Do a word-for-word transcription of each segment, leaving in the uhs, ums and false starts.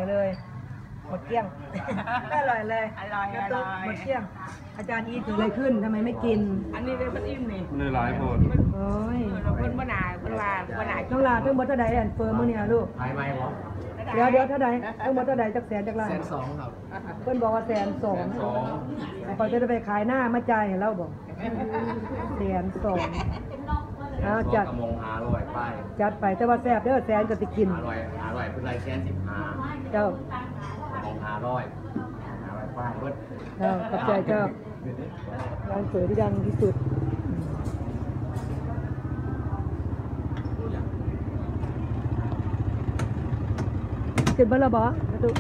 เลยหมดเกลี้ยงอร่อยเลยอร่อยอร่อยหมดเกลี้ยงอาจารย์อีทเกิดอะไรขึ้นทำไมไม่กินอันนี้เป็นมันอิ่มนี่เลยหลายคนโอ้ยเราเพิ่นบ่น่าเพิ่นว่าบ่น่าน้องลาทั้งหมดเท่าใดอันเฟิร์มมื้อเนี่ยลูกหายไหมหรอเดี๋ยวเดี๋ยวเท่าใดทั้งหมดเท่าใดจักแสนจักล้านแสนสองครับเพิ่นบอกว่าแสนสองสองพอจะได้ไปขายหน้ามาจ่ายให้เราบอกแสนสองเอาจัดกระมงหาอร่อยป้ายจัดไปแต่ว่าแซ่บเด้อแสนก็สิกินอร่อยอร่อยเป็นไรแสนสิบห้าเจ้ากระมงหาอร่อยหาอร่อยป้ายเบิดเจ้าขอบใจเจ้าร้านสวยที่ดังที่สุดเกิดบ้านละบ่นะตุ๊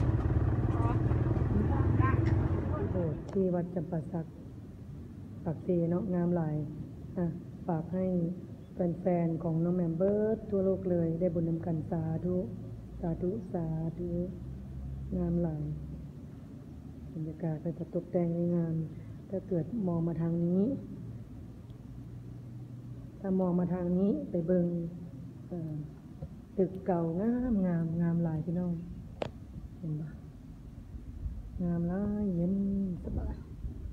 โอ้ที่วัดจำปาสักปากเซเนาะงามหลายอ่ะฝากให้แฟนๆของน้องแมมเบิร์ดทั่วโลกเลยได้บุญนำกันสาธุสาธุสาธุงามหลายบรรยากาศไปตกแต่งในงานถ้าเกิดมองมาทางนี้ถ้ามองมาทางนี้ไปเบิงเอ่อตึกเก่างามงามงามหลายพี่น้องเห็นปะงามหลายเย็นสบาย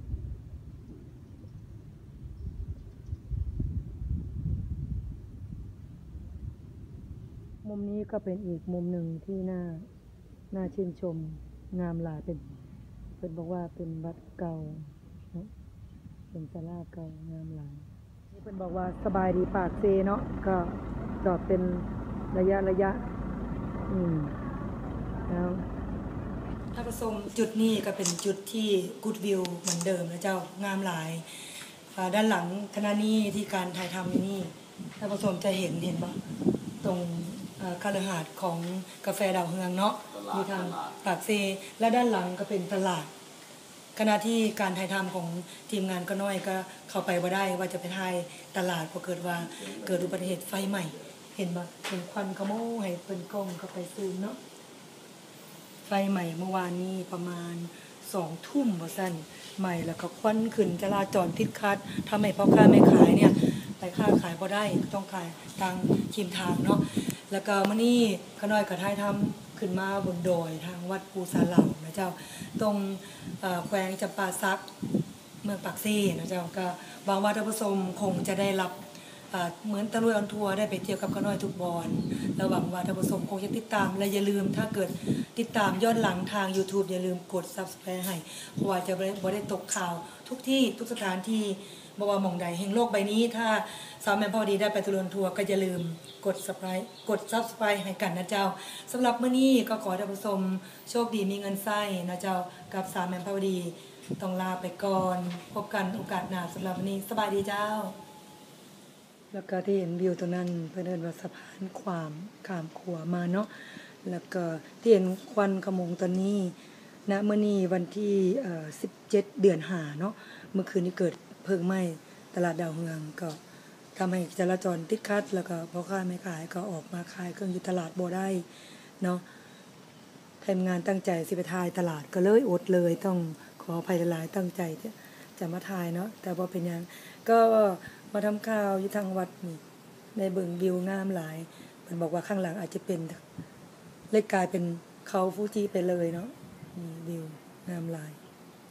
มุมนี้ก็เป็นอีกมุมหนึ่งที่น่าน่าชื่นชมงามหลายเป็นเป็นบอกว่าเป็นวัดเก่าเนาะเป็นศาลาเก่างามหลายนี่เป็นบอกว่าสบายดีปากเซเนาะก็จอดเป็นระยะระยะอืมแล้วถ้าประสงค์จุดนี้ก็เป็นจุดที่กูดวิวเหมือนเดิมนะเจ้างามหลายด้านหลังคณะนี้ที่การถ่ายทำนี่ถ้าประสงค์จะเห็นเห็นบ่ตรงคาลือหาดของกาแฟดาวเฮืองเนาะอยู่ทางปากเซและด้านหลังก็เป็นตลาดขณะที่การถ่ายทำของทีมงานก็น้อยก็เข้าไปบ่ได้ว่าจะไปถ่ายตลาดพอเกิดว่าเกิดอุบัติเหตุไฟใหม่เห็นบ่เห็นควันขโมงให้เปิ้นกล้องเข้าไปซูมเนาะไฟใหม่เมื่อวานนี้ประมาณสองทุ่มว่าซั่นใหม่แล้วก็ควันขึ้นจราจรติดขัดทำให้พ่อค้าแม่ขายเนี่ยไปค้าขายบ่ได้ต้องขายทางทีมทางเนาะแล้วก็มื้อนี้ก็น้อยก็ถ่ายทำขึ้นมาบนดอยทางวัดปูสาเหล่านะเจ้าตรงแขวงจำปาสักเมืองปากซี่นะเจ้าก็หวังว่าท่านผู้ชมคงจะได้รับเหมือนตะลุยออนทัวร์ได้ไปเที่ยวกับข้าน้อยทุกบอนแล้วหวังว่าท่านผู้ชมคงจะติดตามและอย่าลืมถ้าเกิดติดตามย้อนหลังทาง YouTube อย่าลืมกด Subscribe ให้เพราะว่าจะบ่ได้ตกข่าวทุกที่ทุกสถานที่บ่ว่าหม่องใดแห่งโลกใบนี้ถ้าสาวแม่พอดีได้ไปตะลุยออนทัวร์ก็อย่าลืมกด Subscribe กด Subscribe ให้กันนะเจ้าสำหรับมื้อนี้ก็ขอให้ท่านผู้ชมโชคดีมีเงินใช้นะเจ้ากับสาวแม่พอดีต้องลาไปก่อนพบกันโอกาสหน้าสำหรับวันนี้สบายดีเจ้าแล้วก็ที่เห็นวิวตรงนั้นเพื่อนเอิ้นว่าสะพานความข้ามขัวมาเนาะแล้วก็ที่เห็นควันขโมงตอนนี้ณมื้อนี้วันที่เอ่อสิบเจ็ดเดือนห้าเนาะเมื่อคืนนี้เกิดเพลิงไหม้ตลาดดาวเฮืองก็ทำให้จราจรติดขัดแล้วก็พ่อค้าแม่ขายก็ออกมาขายเครื่องอยู่ตลาดบ่ได้เนาะทีมงานตั้งใจสิไปถ่ายตลาดก็เลยอดเลยต้องขออภัยหลายๆตั้งใจจะมาถ่ายเนาะแต่บ่เป็นหยังก็มาทำข่าวอยู่ทางวัดนี่ในเบิ่งวิวงามหลายเพิ่นบอกว่าข้างหลังอาจจะเป็นเลยกลายเป็นเขาฟูจิไปเลยเนาะนี่วิวงามหลาย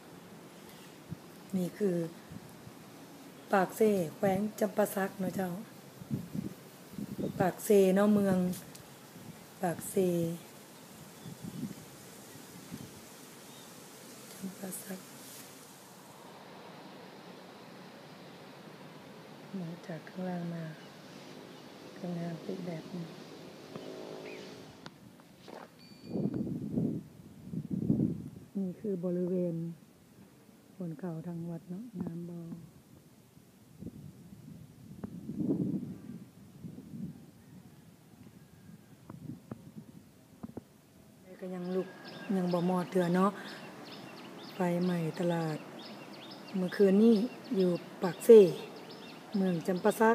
นี่คือปากเซ่แขวงจำปาสักเนาะเจ้าปากเซ่เนาะเมืองปากเซ่จำปาสักมาจากข้างล่างมาข้างล่างเป็นแบบนี้นี่คือบริเวณบนเขาทางวัดเนาะน้ำบ่อก็ยังลุกยังบ่มอดเถื่อเนาะไฟใหม่ตลาดเมื่อคืนนี้อยู่ปากเซ่เมืองจำปาสัก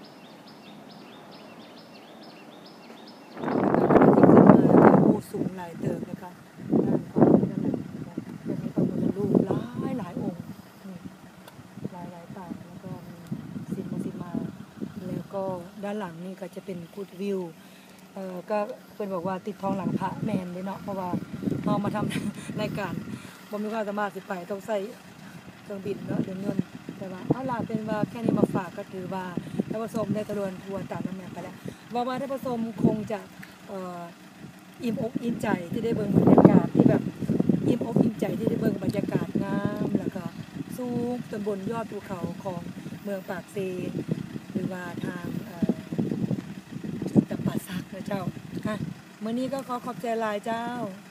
ผู้สูงหลายเติบนะคะด้านของด้านหลังนะคะจะมีพระพุทธรูปหลายหลายองค์หลายหลายปางแล้วก็มีศิลปศิลปะแล้วก็ด้านหลังนี่ก็จะเป็นกูดวิวเออก็เพิ่นบอกว่าติดทองหลังพระแม่นเด้เนาะเพราะว่าเฮามาทำ รายการบ่มีความสามารถสิไปต้องใช้เครื่องบินเนาะเดินยนต์แต่ว่าเอาล่ะเป็นว่าแค่นี้มาฝากก็ถือว่าท่านผู้ชมได้ตะลวนทัวร์ตามน้ำแม่ไปแล้วว่าว่าท่านผู้ชมคงจะเอ่ออิ่มอกอิ่มใจที่ได้เบิ่งบรรยากาศที่แบบอิ่มอกอิ่มใจที่ได้เบิ่งบรรยากาศงามแล้วก็สูงจนบนยอดภูเขาของเมืองปากเซหรือว่าทางเอ่อตะปัดซักนะเจ้าฮะมื้อนี้ก็ขอขอบใจหลายเจ้า